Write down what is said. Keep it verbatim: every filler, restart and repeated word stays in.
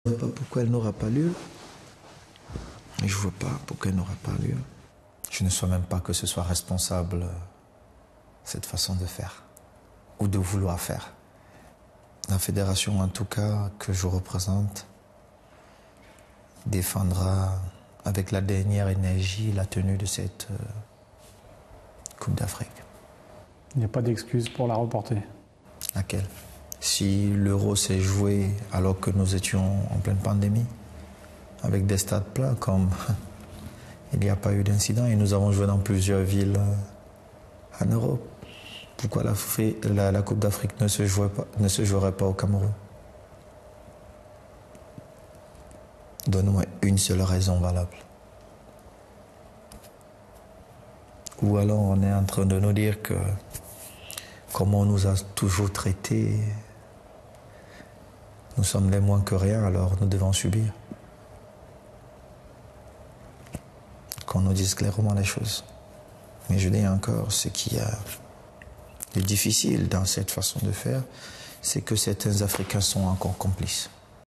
Je ne vois pas pourquoi elle n'aura pas lieu. Et je ne vois pas pourquoi elle n'aura pas lieu. Je ne souhaite même pas que ce soit responsable cette façon de faire ou de vouloir faire. La fédération, en tout cas, que je représente, défendra avec la dernière énergie la tenue de cette euh, Coupe d'Afrique. Il n'y a pas d'excuse pour la reporter. Laquelle? Si l'Euro s'est joué alors que nous étions en pleine pandémie, avec des stades pleins, comme il n'y a pas eu d'incident et nous avons joué dans plusieurs villes en Europe, pourquoi la, la, la Coupe d'Afrique ne se jouerait pas, ne se jouerait pas au Cameroun? Donne-moi une seule raison valable. Ou alors on est en train de nous dire que comme on nous a toujours traités, nous sommes les moins que rien, alors nous devons subir. Qu'on nous dise clairement les choses. Mais je dis encore, ce qui est difficile dans cette façon de faire, c'est que certains Africains sont encore complices.